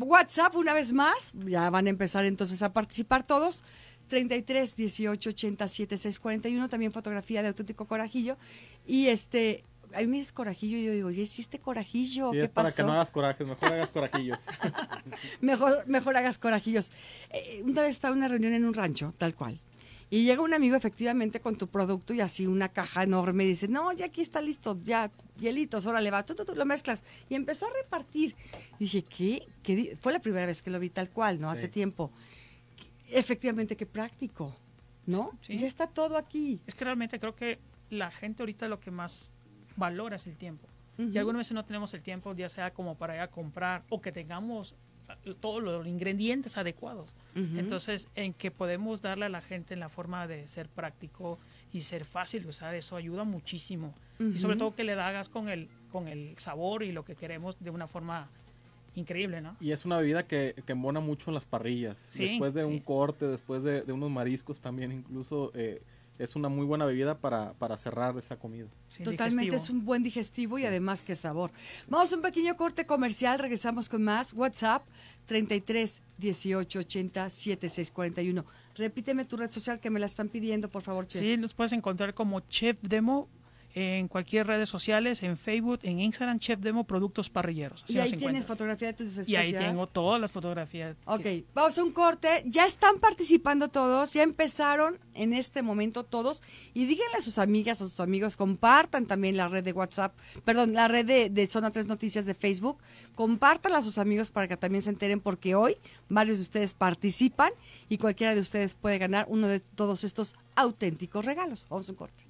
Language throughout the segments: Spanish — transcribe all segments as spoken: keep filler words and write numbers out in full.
WhatsApp, una vez más, ya van a empezar entonces a participar todos. treinta y tres, dieciocho, ochenta, setenta y seis, cuarenta y uno, también fotografía de auténtico Corajillo. Y este, a mí me dices Corajillo y yo digo, ¿ya hiciste Corajillo? Sí, ¿Qué es para pasó? que no hagas corajes, mejor hagas corajillos. mejor, mejor hagas Corajillos. Eh, una vez estaba en una reunión en un rancho, tal cual. Y llega un amigo efectivamente con tu producto y así una caja enorme y dice, no, ya aquí está listo, ya, hielitos, órale va, tú, tú, tú lo mezclas. Y empezó a repartir. Y dije, ¿qué? ¿Qué? Fue la primera vez que lo vi tal cual, ¿no? Sí. Hace tiempo. Efectivamente, qué práctico, ¿no? Sí. Ya está todo aquí. Es que realmente creo que la gente ahorita lo que más valora es el tiempo. Uh-huh. Y algunas veces no tenemos el tiempo, ya sea como para ir a comprar o que tengamos todos los ingredientes adecuados. Uh-huh. Entonces, en que podemos darle a la gente en la forma de ser práctico y ser fácil, o sea, eso ayuda muchísimo. Uh-huh. Y sobre todo que le hagas con el, con el sabor y lo que queremos de una forma increíble, ¿no? Y es una bebida que, que embona mucho en las parrillas. Sí, después de sí. un corte, después de, de unos mariscos también incluso, eh, es una muy buena bebida para, para cerrar esa comida. Sí, totalmente, digestivo. Es un buen digestivo y sí. Además qué sabor. Vamos a un pequeño corte comercial, regresamos con más. WhatsApp treinta y tres, dieciocho, ochenta, setenta y seis, cuarenta y uno. Repíteme tu red social que me la están pidiendo, por favor, Chef. Sí, nos puedes encontrar como Chef Demo en cualquier redes sociales, en Facebook, en Instagram, Chef Demo Productos Parrilleros. Así y ahí tienes fotografía de tus especias. Y ahí tengo todas las fotografías. Ok, que... vamos a un corte. Ya están participando todos, ya empezaron en este momento todos. Y díganle a sus amigas, a sus amigos, compartan también la red de WhatsApp, perdón, la red de, de Zona tres Noticias de Facebook. Compártanla a sus amigos para que también se enteren, porque hoy varios de ustedes participan y cualquiera de ustedes puede ganar uno de todos estos auténticos regalos. Vamos a un corte.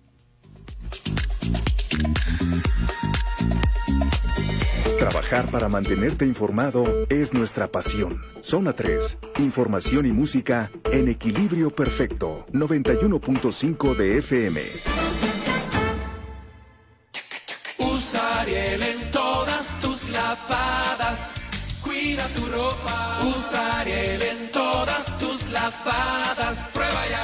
Trabajar para mantenerte informado es nuestra pasión. Zona tres, información y música en equilibrio perfecto. noventa y uno punto cinco de F M. Usa Ariel en todas tus lavadas. Cuida tu ropa. Usa Ariel en todas tus lavadas. Prueba y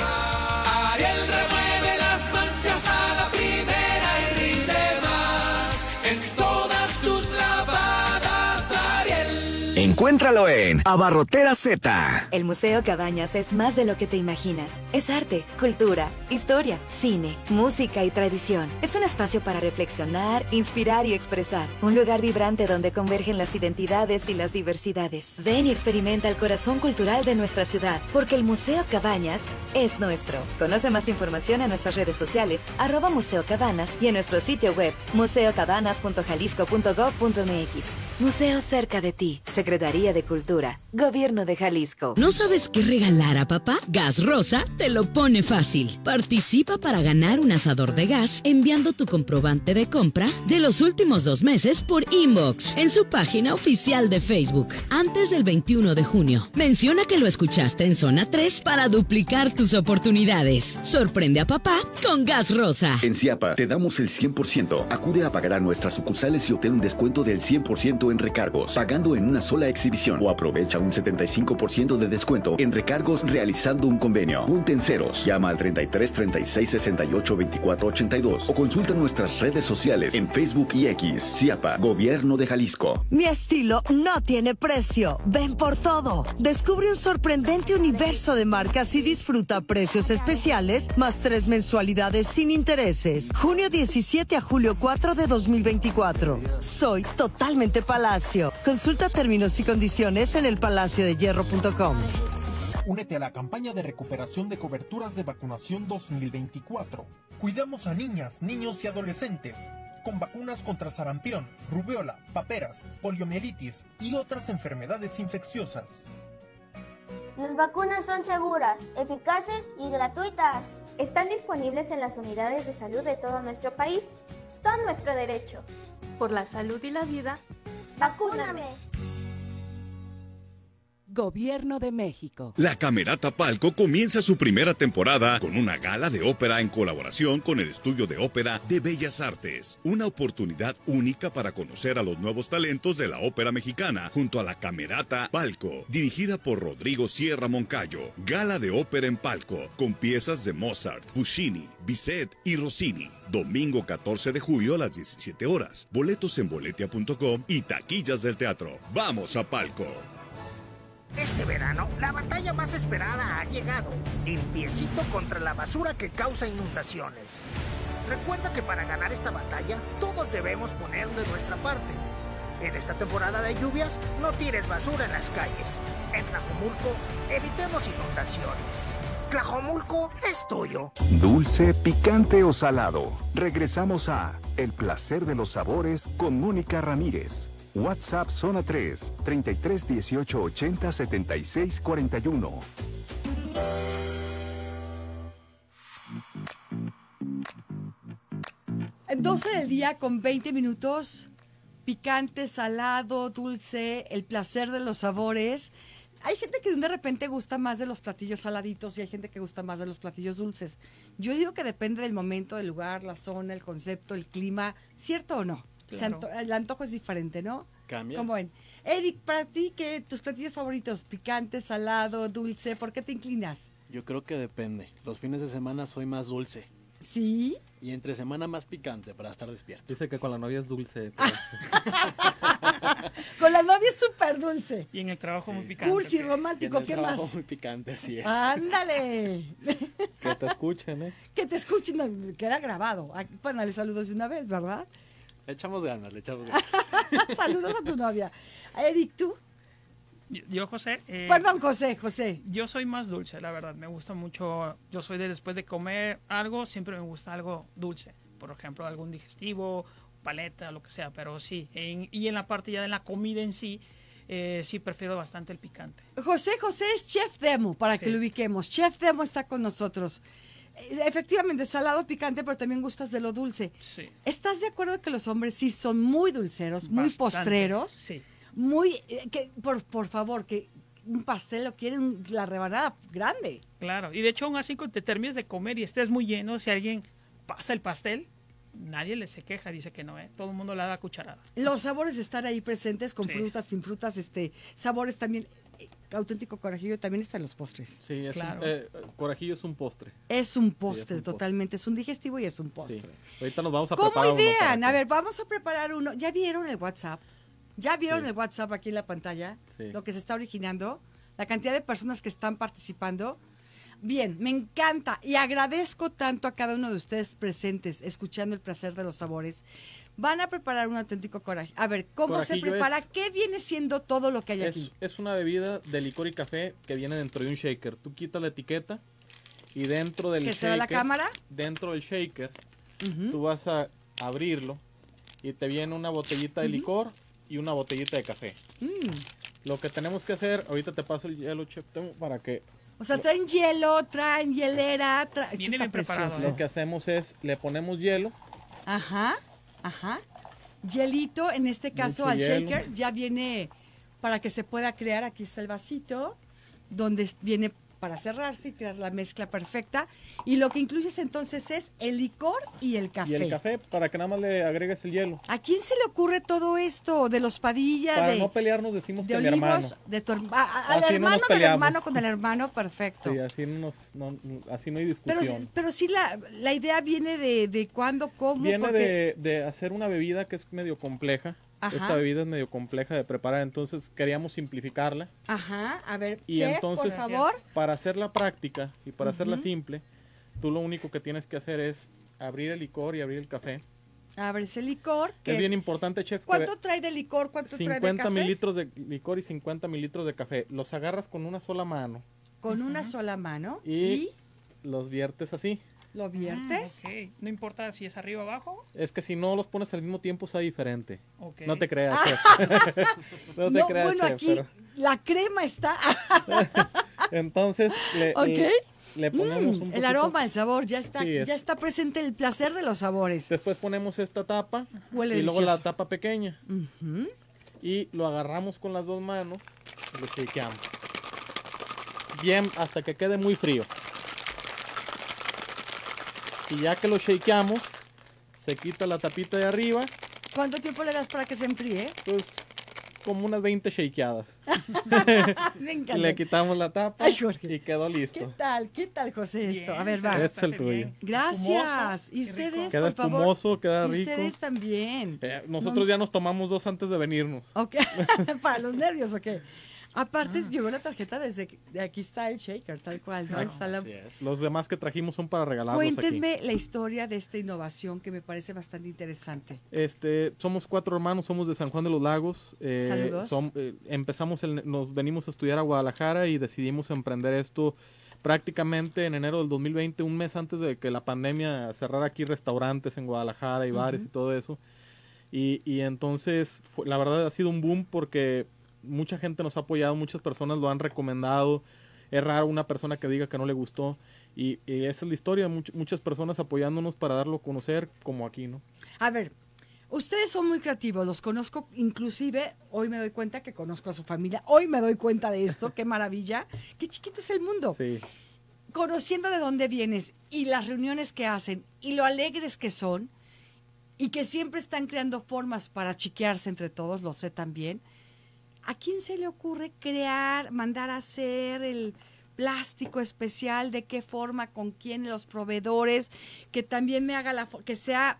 ahorra. Ariel remueve las manchas a la primera y rinde más. En todas tus lavadas, Ariel. Encuéntralo en Abarrotera Z. El Museo Cabañas es más de lo que te imaginas. Es arte, cultura, historia, cine, música y tradición. Es un espacio para reflexionar, inspirar y expresar. Un lugar vibrante donde convergen las identidades y las diversidades. Ven y experimenta el corazón cultural de nuestra ciudad, porque el Museo Cabañas es nuestro. Conoce más información en nuestras redes sociales, arroba Museo Cabanas, y en nuestro sitio web, museo cabanas punto jalisco punto gob punto m x. Museo cerca de ti. Secretaría de Cultura. Gobierno de Jalisco. ¿No sabes qué regalar a papá? Gas Rosa te lo pone fácil. Participa para ganar un asador de gas enviando tu comprobante de compra de los últimos dos meses por inbox en su página oficial de Facebook antes del veintiuno de junio. Menciona que lo escuchaste en Zona tres para duplicar tus oportunidades. Sorprende a papá con Gas Rosa. En Ciapa te damos el cien por ciento. Acude a pagar a nuestras sucursales y obtén un descuento del cien por ciento en recargos, pagando en una sola exhibición, o aprovecha un setenta y cinco por ciento de descuento en recargos realizando un convenio. Ponte en ceros. Llama al treinta y tres, treinta y seis, sesenta y ocho, veinticuatro, ochenta y dos o consulta nuestras redes sociales en Facebook y X. Ciapa, Gobierno de Jalisco. Mi estilo no tiene precio. Ven por todo. Descubre un sorprendente universo de marcas y disfruta precios especiales más tres mensualidades sin intereses. Junio diecisiete a julio cuatro de dos mil veinticuatro. Soy totalmente Palacio. Consulta términos y condiciones en el palacio de hierro punto com. Únete a la campaña de recuperación de coberturas de vacunación dos mil veinticuatro. Cuidamos a niñas, niños y adolescentes con vacunas contra sarampión, rubiola, paperas, poliomielitis y otras enfermedades infecciosas. Las vacunas son seguras, eficaces y gratuitas. Están disponibles en las unidades de salud de todo nuestro país. Son nuestro derecho. Por la salud y la vida, ¡vacúname! Gobierno de México. La Camerata Palco comienza su primera temporada con una gala de ópera en colaboración con el Estudio de Ópera de Bellas Artes. Una oportunidad única para conocer a los nuevos talentos de la ópera mexicana junto a la Camerata Palco, dirigida por Rodrigo Sierra Moncayo. Gala de ópera en Palco con piezas de Mozart, Puccini, Bizet y Rossini. Domingo catorce de julio a las diecisiete horas. Boletos en boletia punto com y taquillas del teatro. ¡Vamos a Palco! Este verano, la batalla más esperada ha llegado. Limpiecito contra la basura que causa inundaciones. Recuerda que para ganar esta batalla, todos debemos poner de nuestra parte. En esta temporada de lluvias, no tires basura en las calles. En Tlajomulco, evitemos inundaciones. Tlajomulco es tuyo. Dulce, picante o salado. Regresamos a El placer de los sabores con Mónica Ramírez. WhatsApp Zona tres, treinta y tres, dieciocho, ochenta, setenta y seis, cuarenta y uno. doce del día con veinte minutos. Picante, salado, dulce, el placer de los sabores. Hay gente que de repente gusta más de los platillos saladitos y hay gente que gusta más de los platillos dulces. Yo digo que depende del momento, del lugar, la zona, el concepto, el clima. ¿Cierto o no? Claro. Anto- el antojo es diferente, ¿no? Cambia. ¿Cómo ven? Eric, para ti, ¿qué tus platillos favoritos? Picante, salado, dulce, ¿por qué te inclinas? Yo creo que depende. Los fines de semana soy más dulce. ¿Sí? Y entre semana más picante para estar despierto. Dice que con la novia es dulce. Con la novia es súper dulce. Y en el trabajo muy picante. Cursi, ¿ok? romántico, ¿qué más? Muy picante, así es. ¡Ándale! Que te escuchen, ¿eh? Que te escuchen, no, queda grabado. Aquí, bueno, le saludos de una vez, ¿verdad? Le echamos ganas, le echamos ganas. Saludos a tu novia. Eric, ¿tú? Yo, yo, José. eh, Perdón, José, José. Yo soy más dulce, la verdad. Me gusta mucho. Yo soy de después de comer algo, siempre me gusta algo dulce. Por ejemplo, algún digestivo, paleta, lo que sea. Pero sí. En, y en la parte ya de la comida en sí, eh, sí prefiero bastante el picante. José, José es Chef Demo, para Sí. que lo ubiquemos. Chef Demo está con nosotros. Eh, Efectivamente, salado, picante, pero también gustas de lo dulce. Sí. ¿Estás de acuerdo que los hombres sí son muy dulceros, muy Bastante, postreros? Sí. Muy, eh, que, por, por favor, que un pastel lo quieren la rebanada grande. Claro. Y de hecho, aún así, cuando te termines de comer y estés muy lleno, si alguien pasa el pastel, nadie le se queja, dice que no, ¿eh? Todo el mundo le da la cucharada. Los sabores están ahí presentes con Sí. frutas, sin frutas, este, sabores también. eh, Auténtico Corajillo también está en los postres. Sí, es Claro. un, eh, Corajillo es un postre. Es un Sí, postre, es un postre. totalmente. Es un digestivo y es un postre. Sí. Ahorita nos vamos a ¿Cómo preparar uno para idean? que- A ver, vamos a preparar uno. ¿Ya vieron el WhatsApp? ¿Ya vieron Sí. el WhatsApp aquí en la pantalla? Sí. Lo que se está originando. La cantidad de personas que están participando. Bien, me encanta y agradezco tanto a cada uno de ustedes presentes, escuchando el placer de los sabores. Van a preparar un auténtico coraje. A ver, ¿cómo se Corajillo prepara? es- ¿Qué viene siendo todo lo que hay Es, aquí? es una bebida de licor y café que viene dentro de un shaker. Tú quitas la etiqueta y dentro del ¿Que se shaker... ve la cámara? Dentro del shaker, Ujú. tú vas a abrirlo y te viene una botellita de licor y una botellita de café. Mm. Lo que tenemos que hacer, ahorita te paso el hielo, chef, tengo para que... O sea, traen hielo, traen hielera, tra... Esto Viene está bien preparado, precioso. Lo que hacemos es, le ponemos hielo. Ajá, ajá. Hielito, en este caso Mucho al hielo. shaker, ya viene para que se pueda crear. Aquí está el vasito, donde es- viene para cerrarse y crear la mezcla perfecta. Y lo que incluyes entonces es el licor y el café. Y el café para que nada más le agregues el hielo. ¿A quién se le ocurre todo esto? De los Padilla, Para de, no pelearnos decimos de que mi hermano. Olivos, de tu herma- a- a- al Así no hermano nos del peleamos. hermano con el hermano, perfecto. Sí, así no, nos- no- así no hay Pero, discusión. pero sí la, la idea viene de, de cuándo, cómo, Viene porque... de, de hacer una bebida que es medio compleja. Ajá. Esta bebida es medio compleja de preparar, entonces queríamos simplificarla. Ajá, a ver, Y chef, entonces, por favor. para hacerla práctica y para hacerla Ujú. simple, tú lo único que tienes que hacer es abrir el licor y abrir el café. A ver, ese licor. Es que- bien importante, chef. que ¿Cuánto trae de licor? ¿Cuánto trae de cincuenta café? mililitros de licor y cincuenta mililitros de café. Los agarras con una sola mano Con una sola mano. y, Y, los viertes así. lo viertes. Mm, ok. No importa si es arriba o abajo. Es que si no los pones al mismo tiempo, sabe diferente. Ok. No te creas, chef. no te No, creas, bueno, chef, aquí pero- la crema está. Entonces, le, Ok. le, le ponemos Mm, un el poquito- aroma, el sabor, ya está, Sí, es- ya está presente el placer de los sabores. Después ponemos esta tapa Huele y luego delicioso. la tapa pequeña. Ujú. y lo agarramos con las dos manos y lo shakeamos. Bien, hasta que quede muy frío. Y ya que lo shakeamos, se quita la tapita de arriba. ¿Cuánto tiempo le das para que se enfríe? Pues como unas veinte shakeadas. Me encanta. Le quitamos la tapa Ay, Jorge. y quedó listo. ¿Qué tal? ¿Qué tal, José, esto? A ver, va. Este es el tuyo. Gracias. Espumoso. Y ustedes, Queda por favor. espumoso, queda Y rico. ustedes también. Eh, nosotros No- ya nos tomamos dos antes de venirnos. Ok. ¿Para los nervios o qué? Aparte, llevo la tarjeta desde que de aquí está el shaker, tal cual. ¿no? Claro, Está la- Los demás que trajimos son para regalarlos Cuéntenme aquí. la historia de esta innovación que me parece bastante interesante. Este, somos cuatro hermanos, somos de San Juan de los Lagos. eh, Saludos. som- eh, empezamos, el- nos venimos a estudiar a Guadalajara y decidimos emprender esto prácticamente en enero del dos mil veinte, un mes antes de que la pandemia cerrara aquí restaurantes en Guadalajara y bares Ujú. y todo eso. Y, y entonces, fue- la verdad ha sido un boom porque mucha gente nos ha apoyado, muchas personas lo han recomendado. Es raro una persona que diga que no le gustó. Y, y esa es la historia, much- muchas personas apoyándonos para darlo a conocer, como aquí, ¿no? A ver, ustedes son muy creativos, los conozco, inclusive hoy me doy cuenta que conozco a su familia, hoy me doy cuenta de esto, qué maravilla, qué chiquito es el mundo. Sí. Conociendo de dónde vienes y las reuniones que hacen y lo alegres que son y que siempre están creando formas para chiquearse entre todos, lo sé también. ¿A quién se le ocurre crear, mandar a hacer el plástico especial? ¿De qué forma? ¿Con quién? Los proveedores, que también me haga la fo- que sea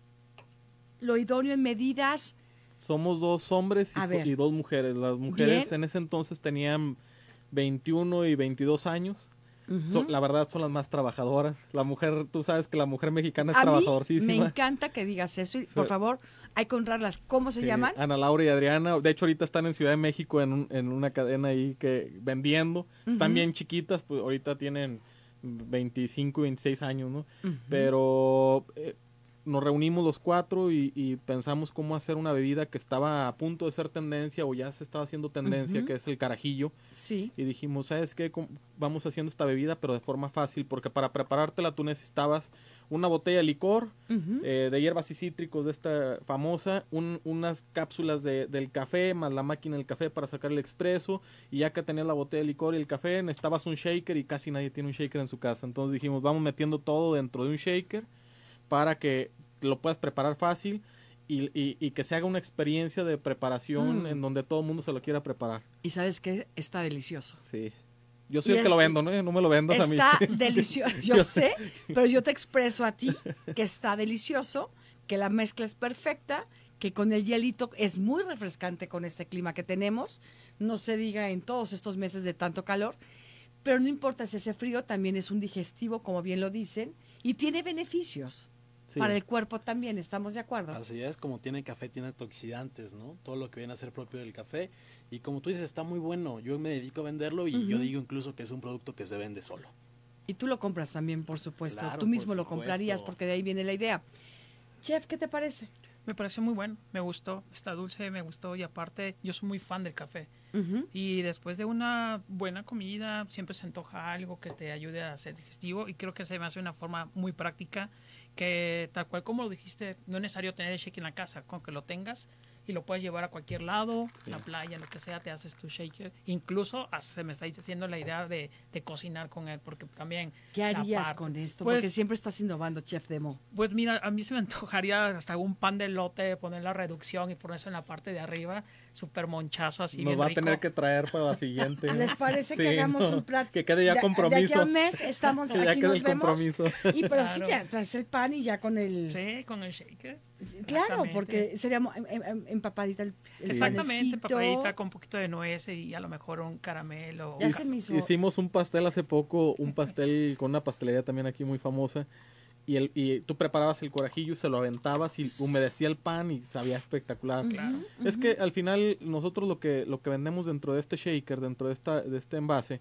lo idóneo en medidas. Somos dos hombres y, A so- ver. y dos mujeres. Las mujeres Bien. en ese entonces tenían veintiuno y veintidós años. Ujú. So- la verdad son las más trabajadoras. La mujer, tú sabes que la mujer mexicana es A mí trabajadorcísima. me encanta que digas eso y por Sí. favor hay que honrarlas. ¿Cómo se Sí, llaman? Ana Laura y Adriana. De hecho, ahorita están en Ciudad de México en, un- en una cadena ahí que vendiendo. Están Ujú. bien chiquitas, pues ahorita tienen veinticinco y veintiséis años, ¿no? Ujú. Pero eh, nos reunimos los cuatro y, y pensamos cómo hacer una bebida que estaba a punto de ser tendencia o ya se estaba haciendo tendencia, Ujú. que es el carajillo. Sí. Y dijimos, ¿sabes qué? Com- Vamos haciendo esta bebida, pero de forma fácil, porque para preparártela tú necesitabas una botella de licor, Ujú. eh, de hierbas y cítricos de esta famosa, un- unas cápsulas de, del café, más la máquina del café para sacar el expreso, y ya que tenías la botella de licor y el café, necesitabas un shaker y casi nadie tiene un shaker en su casa. Entonces dijimos, vamos metiendo todo dentro de un shaker para que lo puedas preparar fácil y, y- y que se haga una experiencia de preparación Mm. en donde todo el mundo se lo quiera preparar. Y sabes que está delicioso. Sí. Yo soy Y el que es- lo vendo, ¿no? No me lo vendas a mí. Está delicioso. Yo sé, pero yo te expreso a ti que está delicioso, que la mezcla es perfecta, que con el hielito es muy refrescante con este clima que tenemos. No se diga en todos estos meses de tanto calor, pero no importa si ese frío también es un digestivo, como bien lo dicen, y tiene beneficios. Sí. Para el cuerpo también, ¿estamos de acuerdo? Así es, como tiene café, tiene antioxidantes, ¿no? Todo lo que viene a ser propio del café. Y como tú dices, está muy bueno. Yo me dedico a venderlo y yo Ujú. digo incluso que es un producto que se vende solo. Y tú lo compras también, por supuesto. Claro, tú mismo por lo supuesto. comprarías porque de ahí viene la idea. Chef, ¿qué te parece? Me pareció muy bueno, me gustó, está dulce, me gustó y aparte yo soy muy fan del café. Ujú. Y después de una buena comida siempre se antoja algo que te ayude a ser digestivo y creo que se me hace una forma muy práctica que tal cual como lo dijiste, no es necesario tener el shake en la casa, con que lo tengas y lo puedes llevar a cualquier lado, Sí. la playa, lo que sea, te haces tu shaker. Incluso hasta se me está diciendo la idea de, de cocinar con él, porque también... ¿Qué la harías parte- con esto? Pues, Porque siempre estás innovando, Chef Demo. pues mira, a mí se me antojaría hasta un pan de lote, poner la reducción y ponerse en la parte de arriba, súper monchazo así Nos bien va a rico. tener que traer para la siguiente. ¿Les parece que Sí, hagamos no, un plato? Que quede ya De- compromiso. De aquí a un mes estamos, Sí, ya aquí queda nos el vemos. compromiso. Y pero sí Claro. te traes el pan y ya con el... Sí, con el shaker. Claro, Exactamente. porque sería mo- em- em- empapadita el, el Exactamente, panecito. papadita con un poquito de nueces y a lo mejor un caramelo. Ya un se ca- me hizo- Hicimos un pastel hace poco, un pastel con una pastelería también aquí muy famosa. Y, el, y tú preparabas el corajillo, se lo aventabas y humedecía el pan y sabía espectacular. Claro. Es que al final nosotros lo que lo que vendemos dentro de este shaker, dentro de esta de este envase,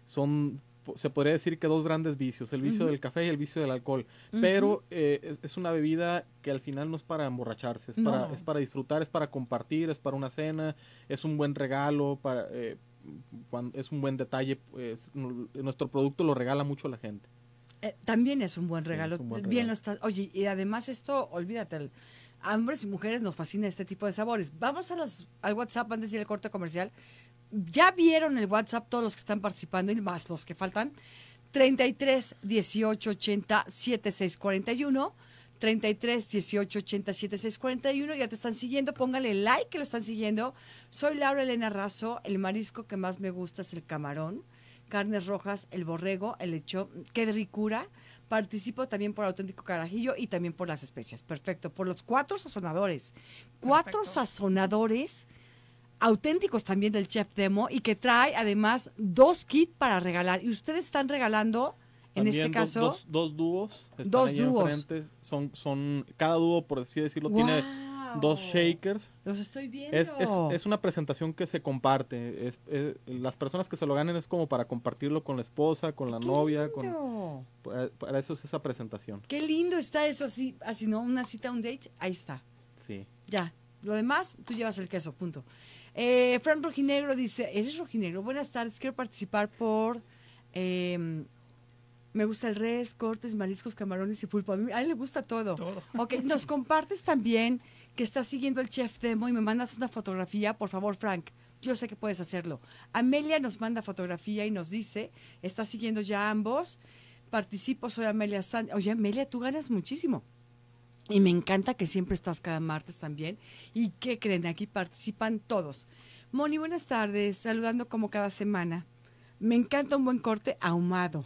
son po- se podría decir que dos grandes vicios, el vicio Ujú. del café y el vicio del alcohol. Ujú. Pero eh, es, es una bebida que al final no es para emborracharse, es, No. para, es para disfrutar, es para compartir, es para una cena, es un buen regalo, para, eh, cuando, es un buen detalle. Pues, n- nuestro producto lo regala mucho a la gente. Eh, también es un buen regalo. es un buen Bien regalo. lo estás. Oye, y además esto, olvídate, el- A hombres y mujeres nos fascina este tipo de sabores. Vamos a los, al WhatsApp antes de ir al corte comercial. Ya vieron el WhatsApp todos los que están participando y más los que faltan. treinta y tres, dieciocho, ochenta, setenta y seis cuarenta y uno. treinta y tres, dieciocho, ochenta, setenta y seis cuarenta y uno. Ya te están siguiendo. Póngale like que lo están siguiendo. Soy Laura Elena Razo. El marisco que más me gusta es el camarón. Carnes rojas, el borrego, el lechón. ¡Qué ricura! Participo también por Auténtico Carajillo y también por las especias. Perfecto. Por los cuatro sazonadores. Cuatro Perfecto. sazonadores auténticos también del Chef Demo y que trae además dos kits para regalar. Y ustedes están regalando, en también este caso... Dos, dos, dos dúos. Están dos ahí dúos. Enfrente. Son, son, cada dúo, por así decirlo, ¡Wow! tiene dos shakers. Los estoy viendo. Es, es, es una presentación que se comparte. Es, es, las personas que se lo ganen es como para compartirlo con la esposa, con la ¡Qué novia. lindo! Con, para, para eso es esa presentación. Qué lindo está eso, así, así no, una cita, un date, ahí está. Sí. Ya, lo demás, tú llevas el queso, punto. Eh, Fran Rojinegro dice, ¿eres rojinegro? Buenas tardes, quiero participar por... Eh, me gusta el res, cortes, mariscos, camarones y pulpo. A mí, a él le gusta todo. todo. Ok, nos compartes también que estás siguiendo el Chef Demo y me mandas una fotografía, por favor, Frank. Yo sé que puedes hacerlo. Amelia nos manda fotografía y nos dice, está siguiendo ya ambos. Participo, soy Amelia Sánchez. Oye, Amelia, tú ganas muchísimo. Y me encanta que siempre estás cada martes también. ¿Y qué creen? Aquí participan todos. Moni, buenas tardes. Saludando como cada semana. Me encanta un buen corte ahumado.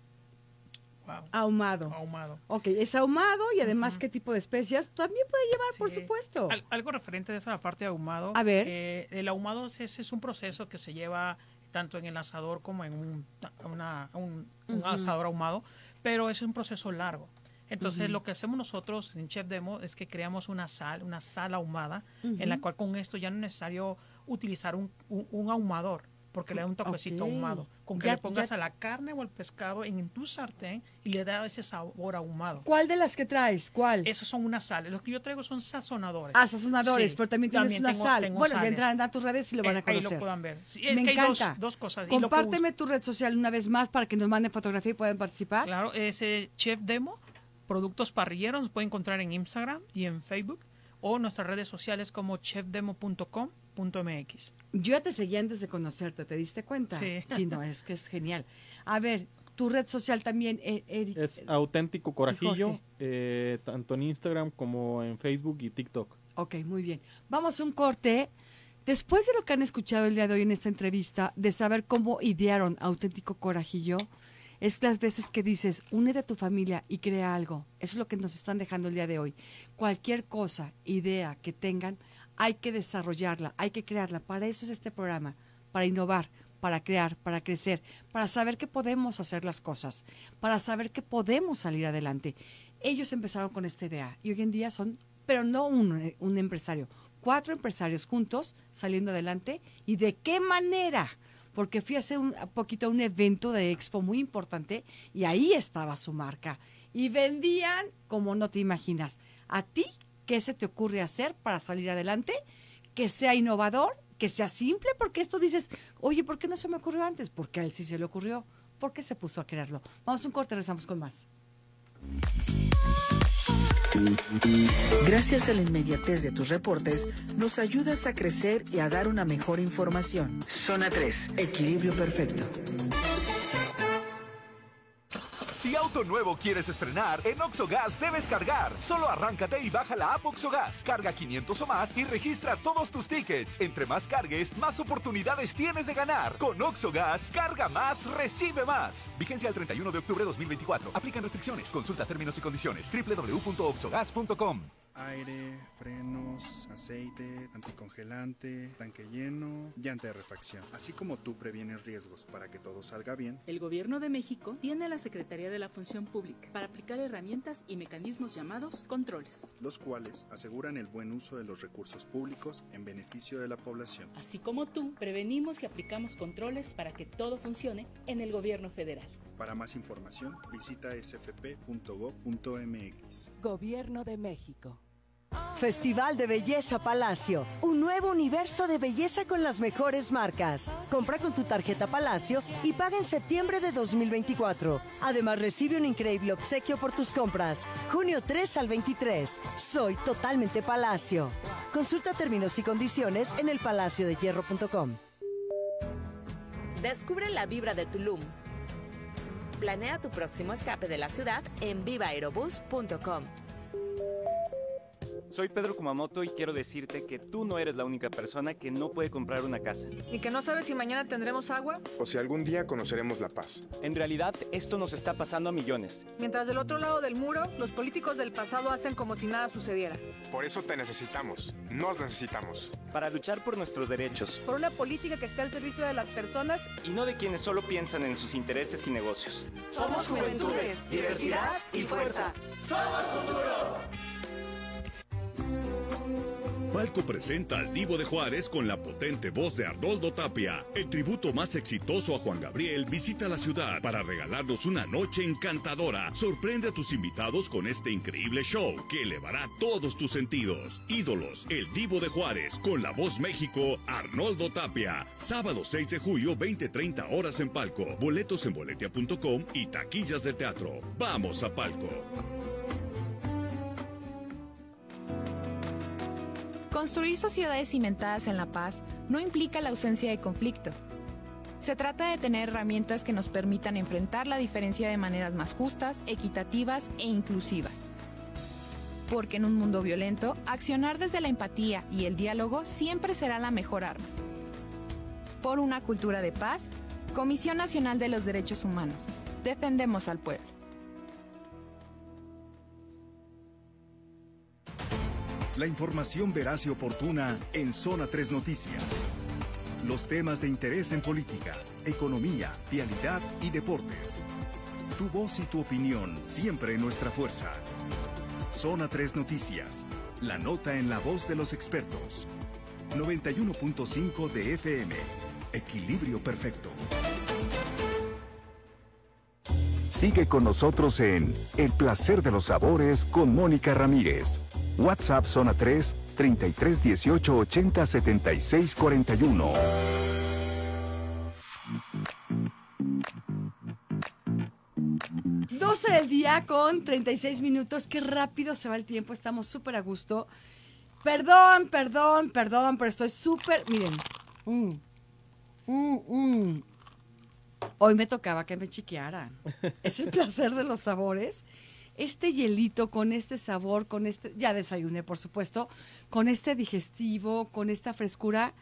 Wow. Ahumado. Ahumado. Ok, es ahumado y además, uh-huh. ¿qué tipo de especias? También puede llevar, Sí. por supuesto. Al, algo referente a esa parte de ahumado. A ver. Eh, el ahumado es, es un proceso que se lleva tanto en el asador como en un, una, un, un uh-huh. asador ahumado, pero es un proceso largo. Entonces, uh-huh. lo que hacemos nosotros en Chef Demo es que creamos una sal, una sal ahumada, uh-huh. en la cual con esto ya no es necesario utilizar un, un, un ahumador, porque le da un toquecito okay. ahumado. Con que ya, le pongas ya. a la carne o al pescado en, en tu sartén y le da ese sabor ahumado. ¿Cuál de las que traes? ¿Cuál? Esas son unas sales. Los que yo traigo son sazonadores. Ah, sazonadores, sí. pero también tienes también una tengo, sal. Tengo bueno, sales. ya entrarán a tus redes y lo van eh, a conocer. Ahí lo puedan ver. Sí, es Me que encanta. Hay dos, dos cosas. Compárteme tu red social una vez más para que nos manden fotografía y puedan participar. Claro, ese Chef Demo, productos parrilleros, nos pueden encontrar en Instagram y en Facebook o nuestras redes sociales como chef demo punto com punto m x. Yo ya te seguí antes de conocerte, ¿te diste cuenta? Sí. Sí, no, es que es genial. A ver, tu red social también, Eric. Es Auténtico Corajillo, eh, tanto en Instagram como en Facebook y TikTok. Ok, muy bien. Vamos a un corte. Después de lo que han escuchado el día de hoy en esta entrevista, de saber cómo idearon Auténtico Corajillo, es las veces que dices, únete a tu familia y crea algo. Eso es lo que nos están dejando el día de hoy. Cualquier cosa, idea que tengan, hay que desarrollarla, hay que crearla. Para eso es este programa, para innovar, para crear, para crecer, para saber que podemos hacer las cosas, para saber que podemos salir adelante. Ellos empezaron con esta idea y hoy en día son, pero no un, un empresario, cuatro empresarios juntos saliendo adelante. ¿Y de qué manera? Porque fui hace un poquito a un evento de Expo muy importante y ahí estaba su marca. Y vendían como no te imaginas. ¿A ti qué se te ocurre hacer para salir adelante? Que sea innovador, que sea simple, porque esto dices, oye, ¿por qué no se me ocurrió antes? Porque a él sí se le ocurrió. ¿Por qué se puso a quererlo? Vamos a un corte, regresamos con más. Gracias a la inmediatez de tus reportes, nos ayudas a crecer y a dar una mejor información. Zona tres, equilibrio perfecto. Si auto nuevo quieres estrenar, en Oxogas debes cargar. Solo arráncate y baja la app Oxogas. Carga quinientos o más y registra todos tus tickets. Entre más cargues, más oportunidades tienes de ganar. Con Oxogas, carga más, recibe más. Vigencia el treinta y uno de octubre de dos mil veinticuatro. Aplican restricciones. Consulta términos y condiciones. doble u doble u doble u punto oxogas punto com. Aire, frenos, aceite, anticongelante, tanque lleno, llanta de refacción. Así como tú previenes riesgos para que todo salga bien, el Gobierno de México tiene a la Secretaría de la Función Pública para aplicar herramientas y mecanismos llamados controles, los cuales aseguran el buen uso de los recursos públicos en beneficio de la población. Así como tú, prevenimos y aplicamos controles para que todo funcione en el Gobierno federal. Para más información, visita s f p punto gob punto m x. Gobierno de México. Festival de Belleza Palacio, un nuevo universo de belleza con las mejores marcas. Compra con tu tarjeta Palacio y paga en septiembre de dos mil veinticuatro. Además, recibe un increíble obsequio por tus compras. Junio tres al veintitrés. Soy totalmente Palacio. Consulta términos y condiciones en el palacio de hierro punto com. Descubre la vibra de Tulum. Planea tu próximo escape de la ciudad en viva aerobús punto com. Soy Pedro Kumamoto y quiero decirte que tú no eres la única persona que no puede comprar una casa. ¿Y que no sabes si mañana tendremos agua? O si algún día conoceremos la paz. En realidad, esto nos está pasando a millones. Mientras del otro lado del muro, los políticos del pasado hacen como si nada sucediera. Por eso te necesitamos. Nos necesitamos. Para luchar por nuestros derechos. Por una política que esté al servicio de las personas. Y no de quienes solo piensan en sus intereses y negocios. Somos juventudes, diversidad y fuerza. ¡Somos futuro! Palco presenta al Divo de Juárez con la potente voz de Arnoldo Tapia. El tributo más exitoso a Juan Gabriel visita la ciudad para regalarnos una noche encantadora. Sorprende a tus invitados con este increíble show que elevará todos tus sentidos. Ídolos, el Divo de Juárez, con La Voz México, Arnoldo Tapia. Sábado seis de julio, veinte treinta horas en Palco. Boletos en boletia punto com y taquillas del teatro. ¡Vamos a Palco! Construir sociedades cimentadas en la paz no implica la ausencia de conflicto. Se trata de tener herramientas que nos permitan enfrentar la diferencia de maneras más justas, equitativas e inclusivas. Porque en un mundo violento, accionar desde la empatía y el diálogo siempre será la mejor arma. Por una cultura de paz, Comisión Nacional de los Derechos Humanos. Defendemos al pueblo. La información veraz y oportuna en Zona tres Noticias. Los temas de interés en política, economía, vialidad y deportes. Tu voz y tu opinión siempre nuestra fuerza. Zona tres Noticias. La nota en la voz de los expertos. noventa y uno punto cinco de F M. Equilibrio perfecto. Sigue con nosotros en El Placer de los Sabores con Mónica Ramírez. WhatsApp Zona tres, treinta y tres dieciocho ochenta setenta y seis cuarenta y uno. doce del día con treinta y seis minutos. Qué rápido se va el tiempo. Estamos súper a gusto. Perdón, perdón, perdón, pero estoy súper... Miren. Mm, mm, mm. Hoy me tocaba que me chiquearan. Es el placer de los sabores. Este hielito con este sabor, con este... Ya desayuné, por supuesto. Con este digestivo, con esta frescura.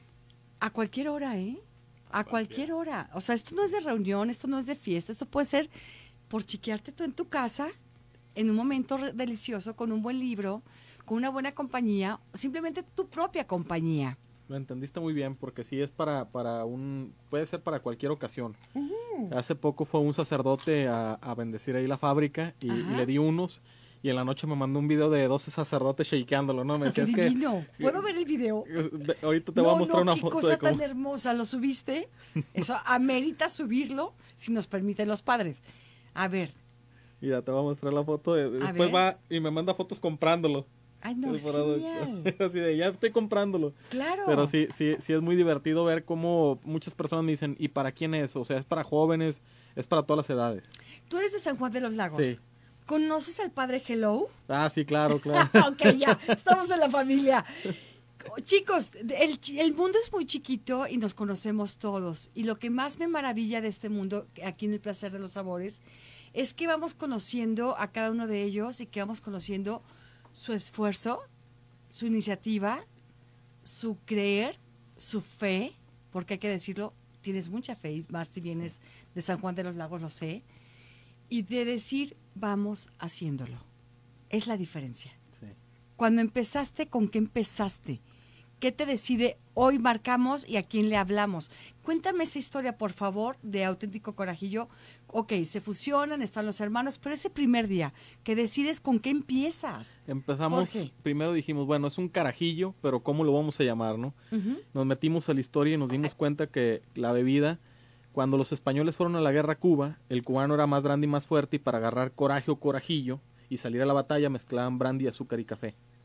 A cualquier hora, ¿eh? A cualquier hora. O sea, esto no es de reunión, esto no es de fiesta. Esto puede ser por chiquearte tú en tu casa, en un momento re- delicioso, con un buen libro, con una buena compañía, simplemente tu propia compañía. Lo entendiste muy bien, porque sí es para, para un... Puede ser para cualquier ocasión. Uh-huh. Hace poco fue un sacerdote a, a bendecir ahí la fábrica y, y le di unos, y en la noche me mandó un video de doce sacerdotes shakeándolo, ¿no? Me decías ¡Qué divino! que... ¿Puedo ver el video? Ahorita te no, voy a mostrar no, una qué foto. Qué cosa de cómo... tan hermosa, ¿lo subiste? Eso amerita subirlo, si nos permiten los padres. A ver. Mira, te voy a mostrar la foto. De, después va y me manda fotos comprándolo. Ay, no, es genial. Así de, ya estoy comprándolo. Claro. Pero sí, sí, sí es muy divertido ver cómo muchas personas me dicen, ¿y para quién es? O sea, es para jóvenes, es para todas las edades. ¿Tú eres de San Juan de los Lagos? Sí. ¿Conoces al padre Hello? Ah, sí, claro, claro. Ok, ya, estamos en la familia. Chicos, el, el mundo es muy chiquito y nos conocemos todos. Y lo que más me maravilla de este mundo, aquí en El Placer de los Sabores, es que vamos conociendo a cada uno de ellos y que vamos conociendo su esfuerzo, su iniciativa, su creer, su fe, porque hay que decirlo, tienes mucha fe, y más si vienes de San Juan de los Lagos, lo sé, y de decir, vamos haciéndolo. Es la diferencia. Sí. Cuando empezaste, ¿con qué empezaste? ¿Qué te decide? Hoy marcamos y a quién le hablamos. Cuéntame esa historia, por favor, de Auténtico Corajillo. Ok, se fusionan, están los hermanos, pero ese primer día que decides, ¿con qué empiezas? Empezamos, Jorge. Primero dijimos, bueno, es un carajillo, pero ¿cómo lo vamos a llamar, no? Uh-huh. Nos metimos a la historia y nos dimos cuenta que la bebida, cuando los españoles fueron a la guerra a Cuba, el cubano era más grande y más fuerte, y para agarrar coraje o corajillo y salir a la batalla mezclaban brandy, azúcar y café.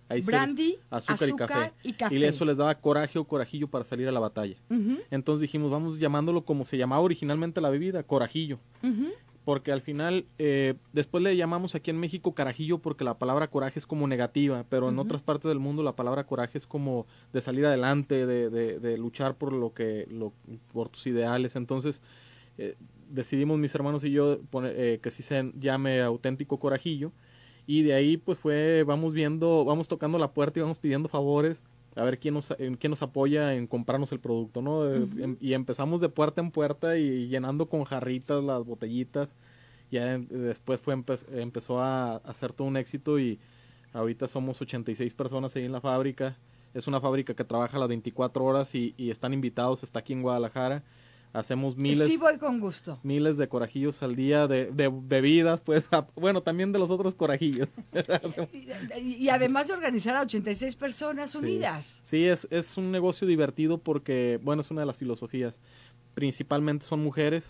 Ahí brandy, se, azúcar, azúcar y, café. y café. Y eso les daba coraje o corajillo para salir a la batalla. Uh-huh. Entonces dijimos, vamos llamándolo como se llamaba originalmente la bebida, corajillo. Uh-huh. Porque al final, eh, después le llamamos aquí en México carajillo porque la palabra coraje es como negativa, pero uh-huh. en otras partes del mundo la palabra coraje es como de salir adelante, de, de, de luchar por lo que, lo, por tus ideales. Entonces, eh, decidimos mis hermanos y yo poner, eh, que sí se llame auténtico corajillo. Y de ahí pues fue, vamos viendo, vamos tocando la puerta y vamos pidiendo favores a ver quién nos, quién nos apoya en comprarnos el producto, ¿no? Uh-huh. Y empezamos de puerta en puerta y llenando con jarritas las botellitas. Ya después fue empe empezó a, a hacer todo un éxito y ahorita somos ochenta y seis personas ahí en la fábrica. Es una fábrica que trabaja las veinticuatro horas y, y están invitados, está aquí en Guadalajara. Hacemos miles, sí voy con gusto. miles de corajillos al día, de, de bebidas, pues, a, bueno, también de los otros corajillos. y, y además de organizar a ochenta y seis personas unidas. Sí, sí es, es un negocio divertido porque, bueno, es una de las filosofías. Principalmente son mujeres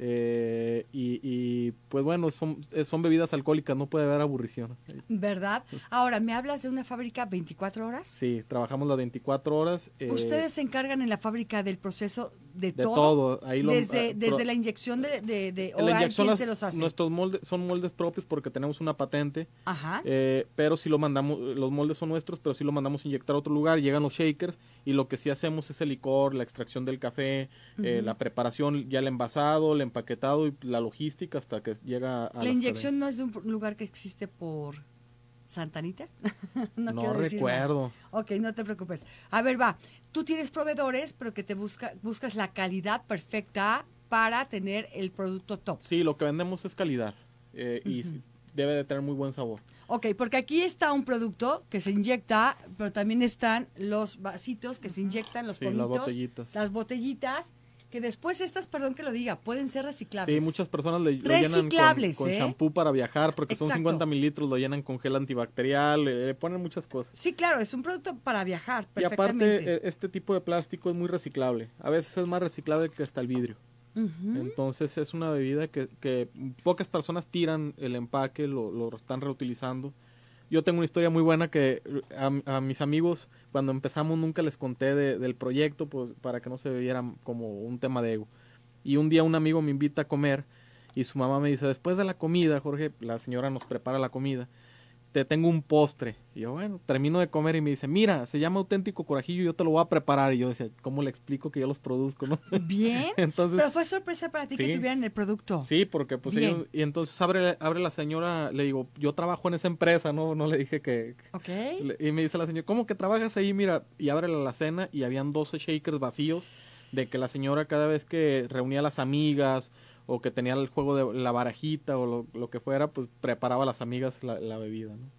eh, y, y, pues, bueno, son, son bebidas alcohólicas, no puede haber aburrición. ¿Verdad? Ahora, ¿me hablas de una fábrica veinticuatro horas? Sí, trabajamos las veinticuatro horas. Eh, ¿Ustedes se encargan en la fábrica del proceso de, de todo? todo. Ahí lo, desde, uh, desde pro, la inyección de, de, de o la inyección ¿quién las, se los hace? Nuestros moldes son moldes propios porque tenemos una patente. Ajá. Eh, pero si lo mandamos, los moldes son nuestros, pero si lo mandamos a inyectar a otro lugar, llegan los shakers y lo que sí hacemos es el licor, la extracción del café, uh-huh. eh, la preparación, ya el envasado, el empaquetado y la logística hasta que llega a la inyección. ¿No es de un lugar que existe por Santa Anita? no no recuerdo. Ok, no te preocupes. A ver, va. Tú tienes proveedores, pero que te busca, buscas la calidad perfecta para tener el producto top. Sí, lo que vendemos es calidad eh, uh-huh. y debe de tener muy buen sabor. Ok, porque aquí está un producto que se inyecta, pero también están los vasitos que se inyectan, los sí, pomitos, las botellitas. Las botellitas. Que después estas, perdón que lo diga, pueden ser reciclables. Sí, muchas personas le, lo llenan con, con ¿eh? shampoo para viajar, porque Exacto. son cincuenta mililitros, lo llenan con gel antibacterial, le, le ponen muchas cosas. Sí, claro, es un producto para viajar perfectamente. Y aparte, este tipo de plástico es muy reciclable. A veces es más reciclable que hasta el vidrio. Uh-huh. Entonces es una bebida que, que pocas personas tiran el empaque, lo, lo están reutilizando. Yo tengo una historia muy buena que a, a mis amigos, cuando empezamos, nunca les conté de, del proyecto, pues para que no se vieran como un tema de ego. Y un día un amigo me invita a comer y su mamá me dice, después de la comida, Jorge, la señora nos prepara la comida, te tengo un postre. Y yo, bueno, termino de comer y me dice, mira, se llama auténtico corajillo, yo te lo voy a preparar. Y yo decía, ¿cómo le explico que yo los produzco, no? Bien, entonces, pero fue sorpresa para ti sí, que tuvieran el producto. Sí, porque pues ellos, y entonces abre, abre la señora, le digo, yo trabajo en esa empresa, no no le dije que... Ok. Le, y me dice la señora, ¿cómo que trabajas ahí? Mira, y abre la alacena y habían doce shakers vacíos de que la señora cada vez que reunía a las amigas o que tenía el juego de la barajita o lo, lo que fuera, pues preparaba a las amigas la, la bebida, ¿no?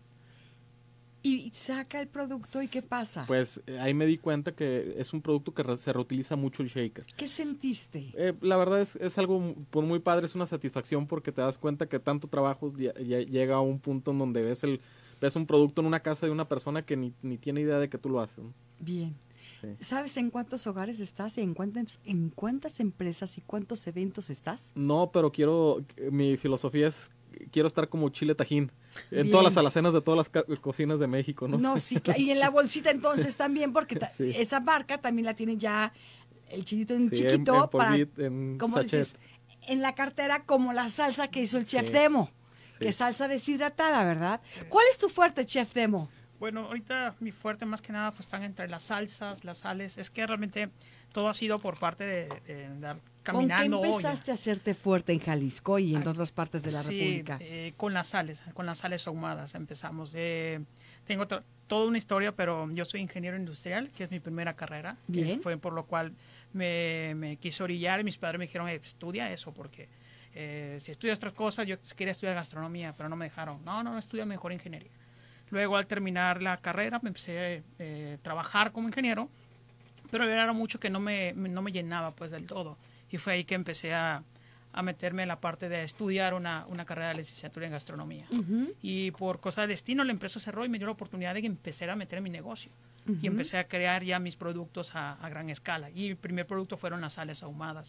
Y saca el producto, ¿y qué pasa? Pues eh, ahí me di cuenta que es un producto que re se reutiliza mucho el shaker. ¿Qué sentiste? Eh, la verdad es, es algo pues, muy padre, es una satisfacción porque te das cuenta que tanto trabajo ya, ya llega a un punto en donde ves, el, ves un producto en una casa de una persona que ni, ni tiene idea de que tú lo haces, ¿no? Bien. Sí. ¿Sabes en cuántos hogares estás y en cuántas, en cuántas empresas y cuántos eventos estás? No, pero quiero, mi filosofía es, quiero estar como Chile Tajín, en Bien. todas las alacenas de todas las cocinas de México, ¿no? No, sí, y en la bolsita entonces también, porque sí. esa marca también la tiene ya el chinito en sí, chiquito, en, en para, polvit, en ¿cómo sachet. dices? En la cartera, como la salsa que hizo el Chef Sí. Demo, Sí. que es salsa deshidratada, ¿verdad? ¿Cuál es tu fuerte, Chef Demo? Bueno, ahorita mi fuerte más que nada pues están entre las salsas, las sales. Es que realmente todo ha sido por parte de, de andar caminando. ¿Con qué empezaste olla. a hacerte fuerte en Jalisco y en Ah, otras partes de la sí, República? Eh, con las sales, con las sales ahumadas empezamos. Eh, tengo to toda una historia, pero yo soy ingeniero industrial, que es mi primera carrera. Bien. Que fue por lo cual me, me quise orillar y mis padres me dijeron, eh, estudia eso, porque eh, si estudias otras cosas, yo quería estudiar gastronomía, pero no me dejaron. No, no, estudia mejor ingeniería. Luego, al terminar la carrera, me empecé a eh, trabajar como ingeniero, pero era mucho que no me, no me llenaba pues del todo. Y fue ahí que empecé a, a meterme en la parte de estudiar una, una carrera de licenciatura en gastronomía. Uh-huh. Y por cosa de destino, la empresa cerró y me dio la oportunidad de empezar a meter en mi negocio. Uh-huh. Y empecé a crear ya mis productos a, a gran escala. Y mi primer producto fueron las sales ahumadas.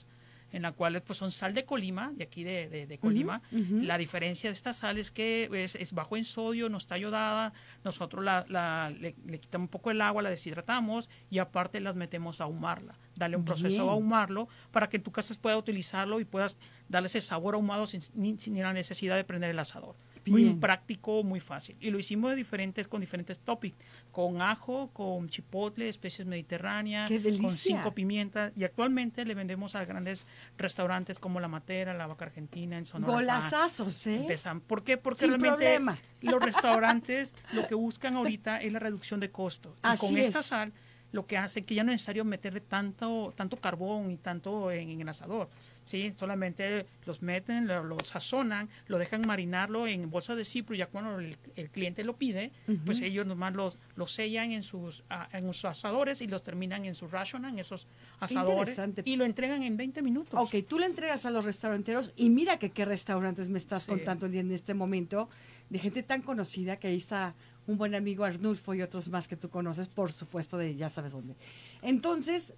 en la cual pues son sal de Colima, de aquí de, de, de Colima. Uh-huh, uh-huh. La diferencia de esta sal es que es, es bajo en sodio, no está iodada, nosotros la, la, le, le quitamos un poco el agua, la deshidratamos y aparte las metemos a ahumarla, darle un proceso Bien. a ahumarlo para que en tu casa puedas utilizarlo y puedas darle ese sabor ahumado sin, sin la necesidad de prender el asador. Muy Bien. práctico, muy fácil. Y lo hicimos de diferentes, con diferentes toppings, con ajo, con chipotle, especies mediterráneas, ¡Qué delicia! con cinco pimientas. Y actualmente le vendemos a grandes restaurantes como La Matera, La Vaca Argentina, en Sonora. Golazazos, ¿eh? Empezan. ¿Por qué? Porque Sin realmente problema. los restaurantes lo que buscan ahorita es la reducción de costo. Y Así con es. esta sal lo que hace que ya no es necesario meterle tanto, tanto carbón y tanto en, en el asador. Sí, solamente los meten, lo, lo sazonan, lo dejan marinarlo en bolsas de cipro, ya cuando el, el cliente lo pide, Uh-huh. pues ellos nomás los, los sellan en sus, a, en sus asadores y los terminan en su ration, en esos asadores, Interesante. y lo entregan en veinte minutos. Ok, tú le entregas a los restauranteros y mira que qué restaurantes me estás Sí. contando en este momento de gente tan conocida, que ahí está un buen amigo Arnulfo y otros más que tú conoces, por supuesto, de ya sabes dónde. Entonces,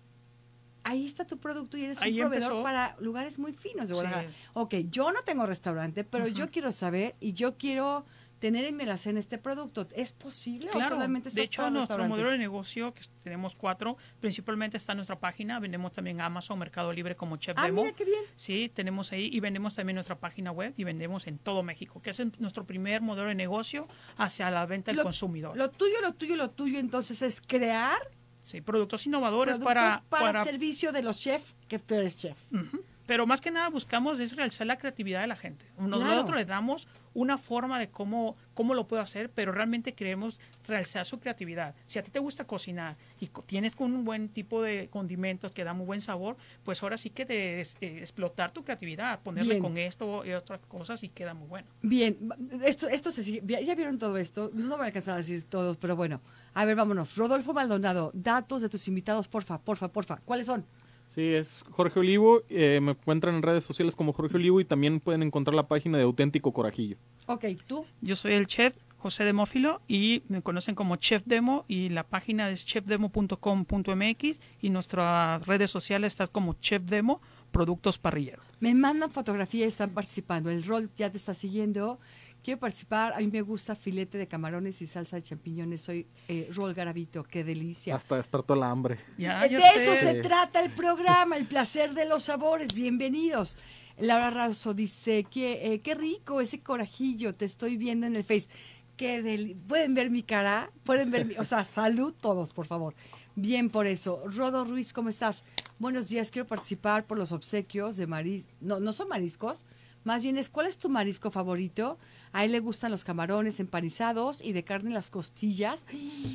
ahí está tu producto y eres Ahí un proveedor empezó. para lugares muy finos de Sí. Guadalajara. Ok, yo no tengo restaurante, pero Ujú. yo quiero saber y yo quiero tener en mi alacena este producto. ¿Es posible o Claro, solamente de estás hecho para nuestro restaurantes? modelo de negocio, que tenemos cuatro, principalmente está en nuestra página, vendemos también a Amazon, Mercado Libre como Chef Ah, Demo. mira qué bien. Sí, tenemos ahí y vendemos también nuestra página web y vendemos en todo México, que es el- nuestro primer modelo de negocio hacia la venta al Lo- consumidor. Lo tuyo, lo tuyo, lo tuyo, entonces es crear Sí, productos innovadores productos para, para, para el servicio de los chefs, que tú eres chef. Ujú. Pero más que nada buscamos es realizar la creatividad de la gente. Nosotros Claro. le damos una forma de cómo, cómo lo puedo hacer, pero realmente queremos realizar su creatividad. Si a ti te gusta cocinar y co- tienes con un buen tipo de condimentos que dan muy buen sabor, pues ahora sí que de, es- eh, explotar tu creatividad, ponerle Bien. con esto y otras cosas y queda muy bueno. Bien, esto, esto se sigue, ya ya vieron todo esto, no voy a alcanzar a decir todos, pero bueno, a ver, vámonos. Rodolfo Maldonado, datos de tus invitados, porfa, porfa, porfa. ¿Cuáles son? Sí, es Jorge Olivo. Eh, me encuentran en redes sociales como Jorge Olivo y también pueden encontrar la página de Auténtico Corajillo. Ok, ¿tú? Yo soy el chef José Demófilo y me conocen como Chef Demo y la página es chef demo punto com punto m x y nuestras redes sociales están como Chef Demo, Productos Parrilleros. Me mandan fotografía y están participando. El rol ya te está siguiendo. Quiero participar. A mí me gusta filete de camarones y salsa de champiñones. Soy eh, Rol Garavito. Qué delicia. Hasta despertó la hambre. Ya, Eh, ya de sé. eso se trata el programa, el placer de los sabores. Bienvenidos. Laura Razo dice, qué, eh, qué rico ese corajillo, te estoy viendo en el Face. Qué deli- ¿Pueden ver mi cara? ¿Pueden ver mi... O sea, salud todos, por favor. Bien por eso. Rodo Ruiz, ¿cómo estás? Buenos días, quiero participar por los obsequios de mariscos. No, no son mariscos. Más bien es, ¿cuál es tu marisco favorito? A él le gustan los camarones empanizados y de carne las costillas.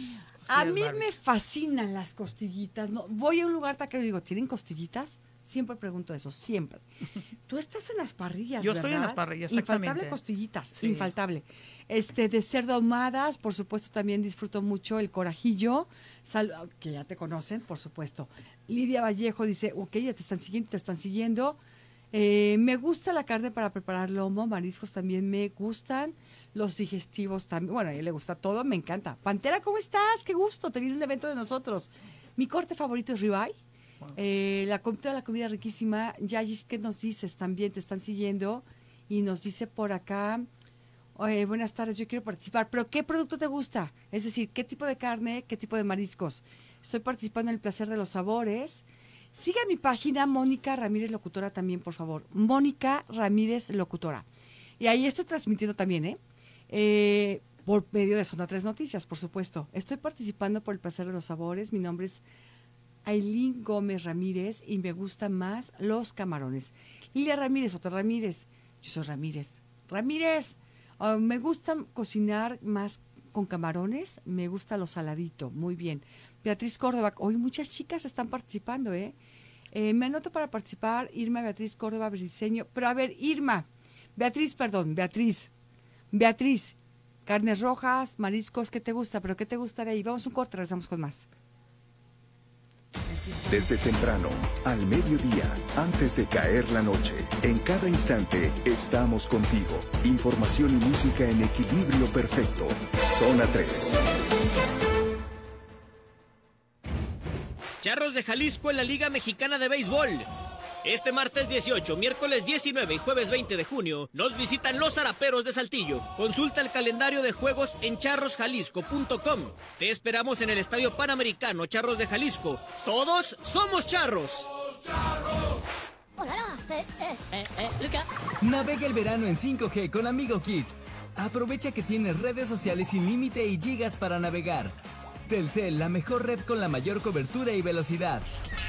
A mí Barbie. me fascinan las costillitas. No, voy a un lugar taquero y digo, ¿tienen costillitas? Siempre pregunto eso, siempre. Tú estás en las parrillas, Yo ¿verdad? estoy en las parrillas, Infaltable exactamente. costillitas, Sí. infaltable. Este, de cerdo ahumadas, por supuesto, también disfruto mucho el corajillo, sal- que ya te conocen, por supuesto. Lidia Vallejo dice, ok, ya te están siguiendo, te están siguiendo. Eh, me gusta la carne para preparar lomo, mariscos también me gustan, los digestivos también, bueno, a él le gusta todo, me encanta. Pantera, ¿cómo estás? Qué gusto, te viene un evento de nosotros. Mi corte favorito es ribeye. Eh, la comida, la comida riquísima. Yayis, ¿qué nos dices? También te están siguiendo y nos dice por acá, eh, buenas tardes, yo quiero participar, pero ¿qué producto te gusta? Es decir, ¿qué tipo de carne, qué tipo de mariscos? Estoy participando en el placer de los sabores. Siga mi página, Mónica Ramírez Locutora también, por favor. Mónica Ramírez Locutora. Y ahí estoy transmitiendo también, ¿eh? Eh, por medio de Zona tres Noticias, por supuesto. Estoy participando por el placer de los sabores. Mi nombre es Ailín Gómez Ramírez y me gustan más los camarones. Lilia Ramírez, otra Ramírez. Yo soy Ramírez. Ramírez, uh, me gusta cocinar más con camarones, me gusta lo saladito, muy bien. Beatriz Córdoba, hoy muchas chicas están participando, ¿eh? Eh, me anoto para participar, Irma Beatriz Córdoba Briceño. Pero a ver, Irma, Beatriz, perdón, Beatriz, Beatriz, carnes rojas, mariscos, ¿qué te gusta? ¿Pero qué te gusta de ahí? Vamos a un corte, regresamos con más. Desde temprano, al mediodía, antes de caer la noche, en cada instante estamos contigo. Información y música en equilibrio perfecto. Zona tres. Charros de Jalisco en la Liga Mexicana de Béisbol. Este martes dieciocho, miércoles diecinueve y jueves veinte de junio nos visitan los Zaraperos de Saltillo. Consulta el calendario de juegos en charros jalisco punto com. Te esperamos en el Estadio Panamericano Charros de Jalisco. Todos somos charros. Hola, eh, eh, eh, eh, Luca. Navega el verano en cinco G con Amigo Kit. Aprovecha que tienes redes sociales sin límite y gigas para navegar. Telcel, la mejor red con la mayor cobertura y velocidad.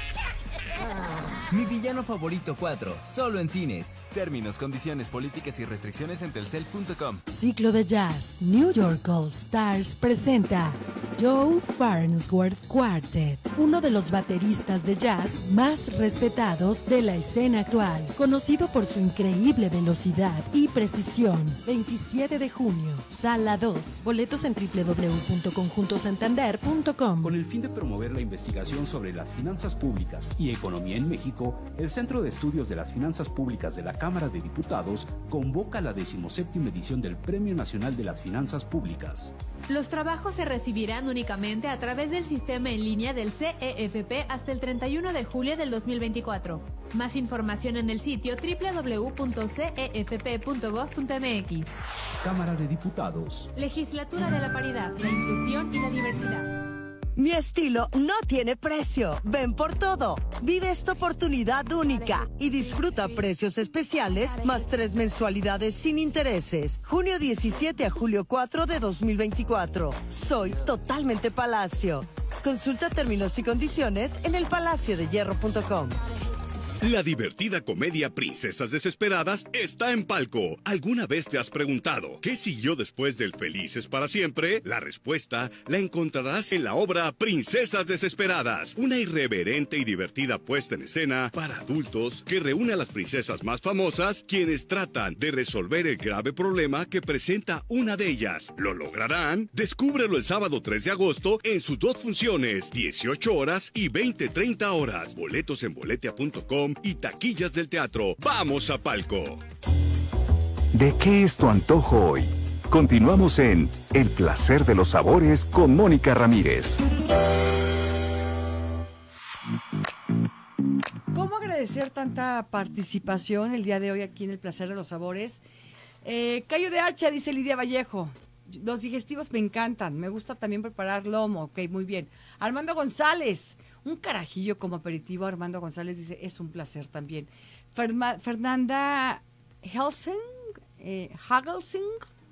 Mi villano favorito cuatro, solo en cines. Términos, condiciones, políticas y restricciones en telcel punto com. Ciclo de Jazz New York All Stars presenta Joe Farnsworth Quartet, uno de los bateristas de jazz más respetados de la escena actual, conocido por su increíble velocidad y precisión. veintisiete de junio, Sala dos. Boletos en doble u doble u doble u punto conjunto santander punto com. Con el fin de promover la investigación sobre las finanzas públicas y economía en México, el Centro de Estudios de las Finanzas Públicas de la Cámara de Diputados convoca la decimoséptima edición del Premio Nacional de las Finanzas Públicas. Los trabajos se recibirán únicamente a través del sistema en línea del C E F P hasta el treinta y uno de julio del dos mil veinticuatro. Más información en el sitio doble u doble u doble u punto c e f p punto gov punto m x. Cámara de Diputados. Legislatura de la Paridad, la Inclusión y la Diversidad. Mi estilo no tiene precio. Ven por todo. Vive esta oportunidad única y disfruta precios especiales más tres mensualidades sin intereses. Junio diecisiete a julio cuatro de dos mil veinticuatro. Soy totalmente Palacio. Consulta términos y condiciones en el palacio de hierro punto com. La divertida comedia Princesas Desesperadas está en Palco. ¿Alguna vez te has preguntado qué siguió después del Felices para Siempre? La respuesta la encontrarás en la obra Princesas Desesperadas, una irreverente y divertida puesta en escena para adultos que reúne a las princesas más famosas, quienes tratan de resolver el grave problema que presenta una de ellas. ¿Lo lograrán? Descúbrelo el sábado tres de agosto en sus dos funciones, dieciocho horas y veinte treinta horas. Boletos en boletia punto com y taquillas del teatro. ¡Vamos a Palco! ¿De qué es tu antojo hoy? Continuamos en El Placer de los Sabores con Mónica Ramírez. ¿Cómo agradecer tanta participación el día de hoy aquí en El Placer de los Sabores? Eh, Callo de hacha, dice Lidia Vallejo. Los digestivos me encantan. Me gusta también preparar lomo. Ok, muy bien. Armando González. Un carajillo como aperitivo. Armando González dice, es un placer también. Ferma, Fernanda Helsing, eh, Hagelsing.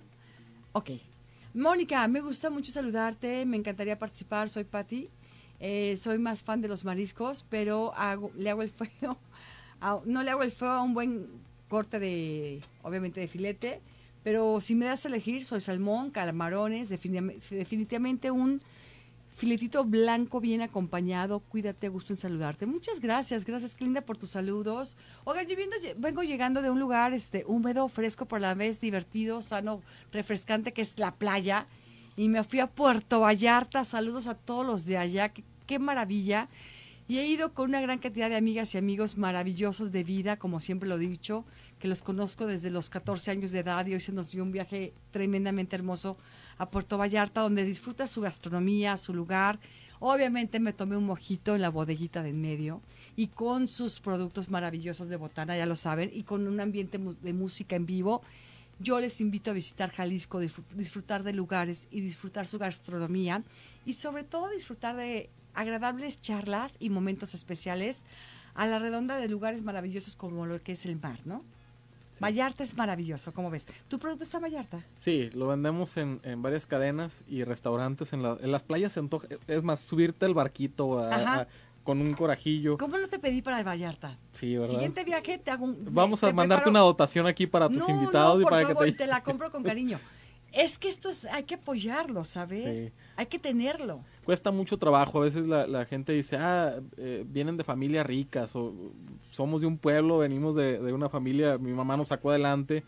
Ok. Mónica, me gusta mucho saludarte. Me encantaría participar. Soy Patti. Eh, soy más fan de los mariscos, pero hago, le hago el feo. A, no le hago el feo a un buen corte de, obviamente, de filete. Pero si me das a elegir, soy salmón, camarones, definitivamente, definitivamente un filetito blanco bien acompañado. Cuídate, gusto en saludarte. Muchas gracias, gracias Linda por tus saludos. Oigan, yo viendo, vengo llegando de un lugar este húmedo, fresco, por la vez divertido, sano, refrescante, que es la playa. Y me fui a Puerto Vallarta. Saludos a todos los de allá. Qué, qué maravilla. Y he ido con una gran cantidad de amigas y amigos maravillosos de vida, como siempre lo he dicho, que los conozco desde los catorce años de edad, y hoy se nos dio un viaje tremendamente hermoso a Puerto Vallarta, donde disfruta su gastronomía, su lugar. Obviamente me tomé un mojito en la bodeguita de en medio y con sus productos maravillosos de botana, ya lo saben, y con un ambiente de música en vivo. Yo les invito a visitar Jalisco, disfrutar de lugares y disfrutar su gastronomía y sobre todo disfrutar de agradables charlas y momentos especiales a la redonda de lugares maravillosos como lo que es el mar, ¿no? Sí. Vallarta es maravilloso, ¿cómo ves? ¿Tu producto está en Vallarta? Sí, lo vendemos en, en varias cadenas y restaurantes. En, la, en las playas se antoja, es más, subirte al barquito a, a, con un corajillo. ¿Cómo no te pedí para el Vallarta? Sí, ¿verdad? Siguiente viaje te hago un... Vamos te a mandarte preparo... una dotación aquí para tus no, invitados. No, y por para favor, que te... te la compro con cariño. Es que esto es, hay que apoyarlo, ¿sabes? Sí. Hay que tenerlo. Cuesta mucho trabajo. A veces la, la gente dice, ah, eh, vienen de familias ricas o somos de un pueblo, venimos de, de una familia, mi mamá nos sacó adelante.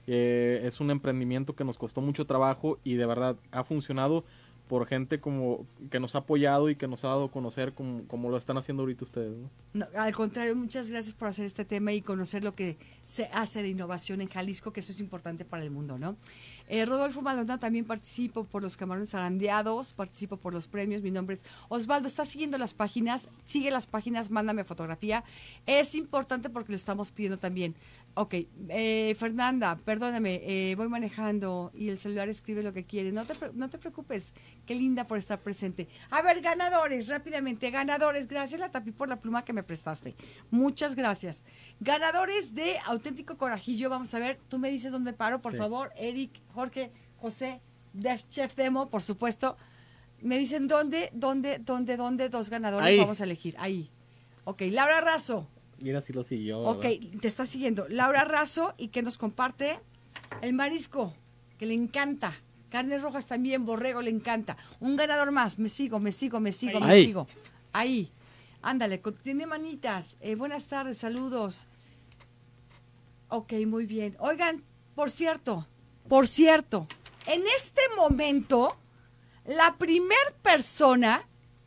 Eh, es un emprendimiento que nos costó mucho trabajo y de verdad ha funcionado por gente como que nos ha apoyado y que nos ha dado a conocer como, como lo están haciendo ahorita ustedes, ¿no? No, al contrario, muchas gracias por hacer este tema y conocer lo que se hace de innovación en Jalisco, que eso es importante para el mundo, ¿no? Eh, Rodolfo Maldonado, también participo por los camarones zarandeados, participo por los premios. Mi nombre es Osvaldo. ¿Estás siguiendo las páginas? Sigue las páginas, mándame fotografía. Es importante porque lo estamos pidiendo también. Ok, eh, Fernanda, perdóname, eh, voy manejando y el celular escribe lo que quiere. No te, no te preocupes, qué linda por estar presente. A ver, ganadores, rápidamente, ganadores. Gracias, la Tapi, por la pluma que me prestaste. Muchas gracias. Ganadores de Auténtico Corajillo, vamos a ver, tú me dices dónde paro, por Sí. favor. Eric, Jorge, José, Def Chef Demo, por supuesto. Me dicen dónde, dónde, dónde, dónde, dos ganadores Ahí. vamos a elegir. Ahí. Ok, Laura Razo. Mira si lo siguió. Ok, ¿verdad? te está siguiendo. Laura Razo, y que nos comparte el marisco, que le encanta. Carnes rojas también, borrego le encanta. Un ganador más, me sigo, me sigo, me sigo, me Ahí. sigo. Ahí. Ándale, co- tiene manitas. Eh, buenas tardes, saludos. Ok, muy bien. Oigan, por cierto, por cierto, en este momento, la primer persona,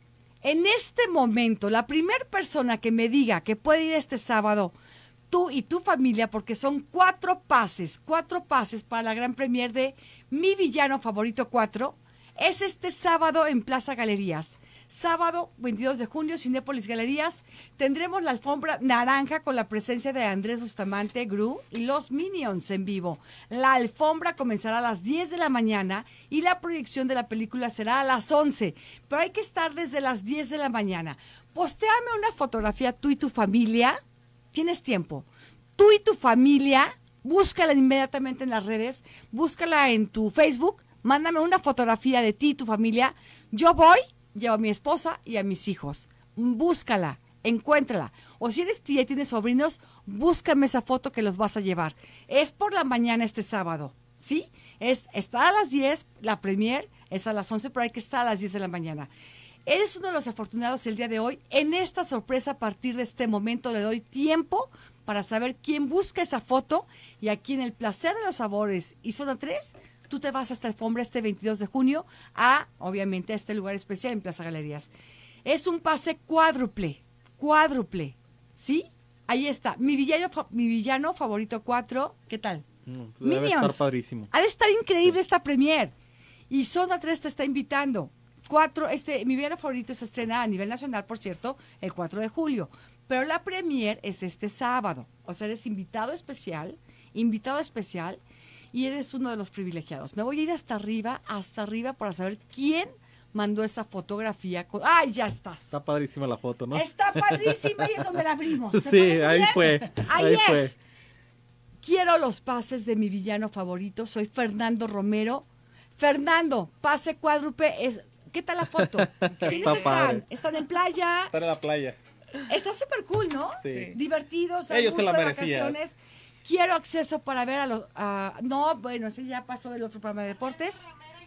en este momento, la primer persona que me diga que puede ir este sábado, tú y tu familia, porque son cuatro pases, cuatro pases para la gran premier de Mi Villano Favorito cuatro, es este sábado en Plaza Galerías. Sábado veintidós de junio, Cinépolis Galerías, tendremos la alfombra naranja con la presencia de Andrés Bustamante, Gru y los Minions en vivo. La alfombra comenzará a las diez de la mañana y la proyección de la película será a las once, pero hay que estar desde las diez de la mañana. Postéame una fotografía tú y tu familia, tienes tiempo, tú y tu familia, búscala inmediatamente en las redes, búscala en tu Facebook, mándame una fotografía de ti y tu familia, yo voy, llevo a mi esposa y a mis hijos. Búscala, encuéntrala. O si eres tía y tienes sobrinos, búscame esa foto que los vas a llevar. Es por la mañana este sábado, ¿sí? Es, está a las diez, la premier es a las once, pero hay que estar a las diez de la mañana. Eres uno de los afortunados el día de hoy. En esta sorpresa, a partir de este momento, le doy tiempo para saber quién busca esa foto. Y aquí en el Placer de los Sabores y Zona tres, tú te vas hasta Alfombra este veintidós de junio a, obviamente, a este lugar especial en Plaza Galerías. Es un pase cuádruple, cuádruple, ¿sí? Ahí está, mi villano, fa- mi villano favorito cuatro, ¿qué tal? Mm, debe estar padrísimo. Ha de estar increíble esta premier. Y Zona tres te está invitando. Cuatro, este, mi villano favorito se estrena a nivel nacional, por cierto, el cuatro de julio. Pero la premier es este sábado. O sea, eres invitado especial, invitado especial, y eres uno de los privilegiados. Me voy a ir hasta arriba, hasta arriba, para saber quién mandó esa fotografía. Con... ¡Ay, ya estás! Está padrísima la foto, ¿no? Está padrísima y es donde la abrimos. ¿Te Sí, parece ahí bien? fue. Ahí, ahí es. fue. Quiero los pases de mi villano favorito. Soy Fernando Romero. Fernando, pase cuádruple. Es... ¿Qué tal la foto? ¿Quiénes Está están? padre. ¿Están en playa? Estar en la playa. Está súper cool, ¿no? Sí. Divertidos, a Ellos se gusto la de merecían. vacaciones. Quiero acceso para ver a los... a- no, bueno, ese ya pasó del otro programa de deportes.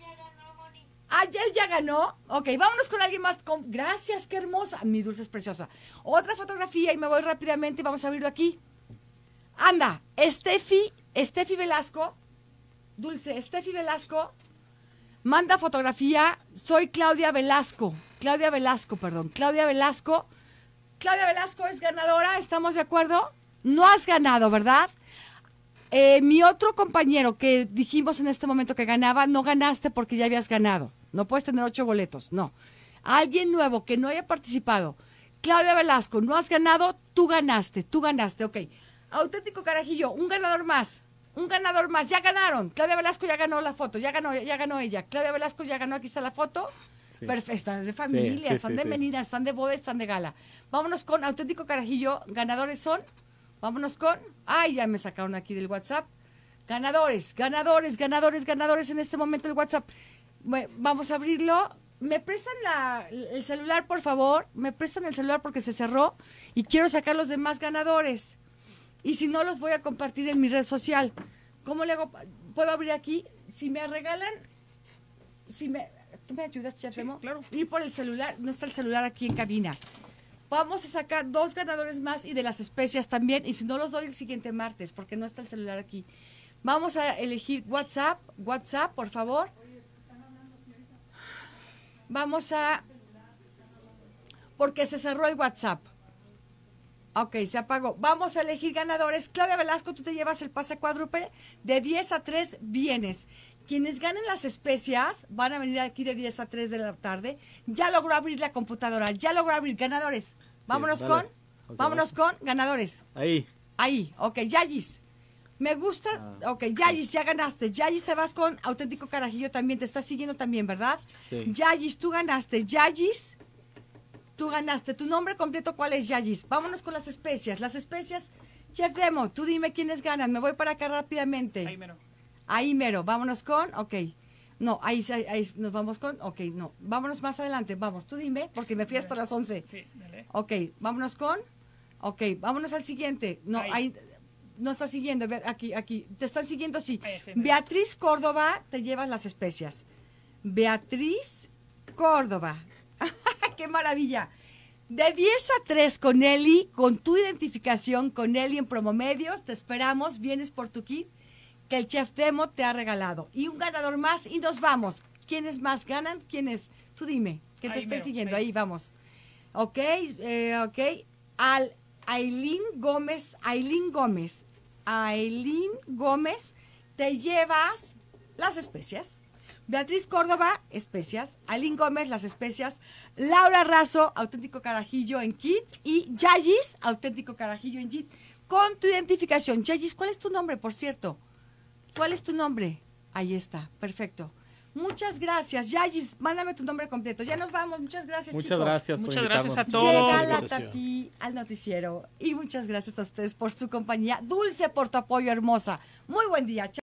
Ah, ya él ya ganó. Ok, vámonos con alguien más. Con... Gracias, qué hermosa. Mi dulce es preciosa. Otra fotografía y me voy rápidamente y vamos a abrirlo aquí. Anda, Estefi, Estefi Velasco. Dulce, Estefi Velasco. Manda fotografía. Soy Claudia Velasco. Claudia Velasco, perdón. Claudia Velasco. Claudia Velasco es ganadora. ¿Estamos de acuerdo? No has ganado, ¿verdad? Eh, mi otro compañero que dijimos en este momento que ganaba, no ganaste porque ya habías ganado. No puedes tener ocho boletos, no. Alguien nuevo que no haya participado. Claudia Velasco, no has ganado, tú ganaste, tú ganaste, ok. Auténtico Carajillo, un ganador más, un ganador más, ya ganaron. Claudia Velasco ya ganó la foto, ya ganó, ya ganó ella. Claudia Velasco ya ganó, aquí está la foto. Sí. Perfecto, están de familia, Sí, sí, están sí, de sí. menina, están de boda, están de gala. Vámonos con Auténtico Carajillo, ganadores son... Vámonos con... Ay, ya me sacaron aquí del WhatsApp. Ganadores, ganadores, ganadores, ganadores en este momento el WhatsApp. Bueno, vamos a abrirlo. ¿Me prestan la, el celular, por favor? ¿Me prestan el celular porque se cerró? Y quiero sacar los demás ganadores. Y si no, los voy a compartir en mi red social. ¿Cómo le hago? ¿Puedo abrir aquí? Si me regalan... Si me... ¿Tú me ayudas, Chef Remo? claro. Ir por el celular. No está el celular aquí en cabina. Vamos a sacar dos ganadores más y de las especias también. Y si no, los doy el siguiente martes, porque no está el celular aquí. Vamos a elegir WhatsApp. WhatsApp, por favor. Vamos a... Porque se cerró el WhatsApp. Ok, se apagó. Vamos a elegir ganadores. Claudia Velasco, tú te llevas el pase cuádruple. De diez a tres vienes. Quienes ganen las especias van a venir aquí de diez a tres de la tarde. Ya logró abrir la computadora. Ya logró abrir ganadores. Vámonos Sí, con, dale. Ok, vámonos con ganadores. Ahí. Ahí, ok, Yayis. Me gusta, Ah, ok, Yayis, ya ganaste. Yayis, te vas con Auténtico Carajillo también. Te estás siguiendo también, ¿verdad? Sí. Yayis, tú ganaste. Yayis, tú ganaste. ¿Tu nombre completo cuál es, Yayis? Vámonos con las especias. Las especias, Chef Demo, tú dime quiénes ganan. Me voy para acá rápidamente. Ahí mero. Ahí mero. Vámonos con, ok. No, ahí, ahí, ahí nos vamos con, ok, no. Vámonos más adelante, vamos. Tú dime, porque me fui hasta las once. Sí, dale. Ok, vámonos con, ok, vámonos al siguiente. No, ahí, Ahí. no está siguiendo, ve- aquí, aquí. Te están siguiendo, sí. Ahí, sí, Beatriz Córdoba, te llevas las especias. Beatriz Córdoba. ¡Qué maravilla! De diez a tres con Eli, con tu identificación, con Eli en Promomedios, te esperamos, vienes por tu kit que el Chef Demo te ha regalado. Y un ganador más y nos vamos. ¿Quiénes más ganan? ¿Quiénes? Tú dime, que te Ahí estén mero, siguiendo. ahí. Ahí vamos. Ok, eh, ok. Al Ailín Gómez, Ailín Gómez, Ailín Gómez, te llevas las especias. Beatriz Córdoba, especias. Ailín Gómez, las especias. Laura Razo, Auténtico Carajillo en kit. Y Yayis, Auténtico Carajillo en kit. Con tu identificación. Yayis, ¿cuál es tu nombre, por cierto? ¿Cuál es tu nombre? Ahí está, perfecto. Muchas gracias. Yayis, mándame tu nombre completo. Ya nos vamos. Muchas gracias, Muchas chicos. gracias por Muchas gracias a invitarnos. todos. Llega la Invitación. Tati al noticiero. Y muchas gracias a ustedes por su compañía. Dulce, por tu apoyo, hermosa. Muy buen día. Chao.